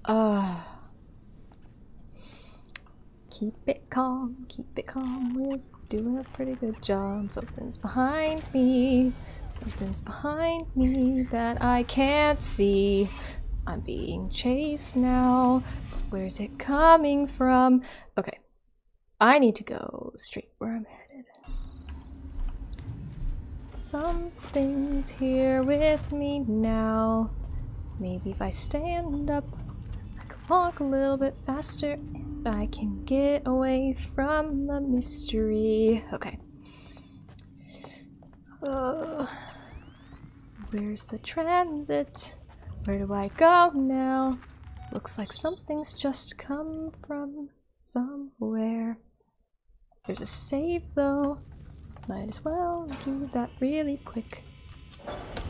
Keep it calm, we're doing a pretty good job. Something's behind me. Something's behind me that I can't see. I'm being chased now. But where's it coming from? Okay. I need to go straight where I'm headed. Something's here with me now. Maybe if I stand up, I can walk a little bit faster. I can get away from the mystery. Okay. Where's the transit? Where do I go now? Looks like something's just come from somewhere. There's a save though. Might as well do that really quick.